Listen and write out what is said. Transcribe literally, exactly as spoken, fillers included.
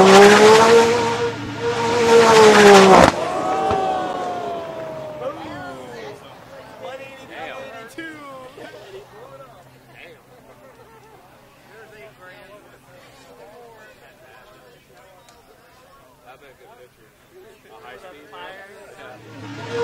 That'd be a good picture. A high speed.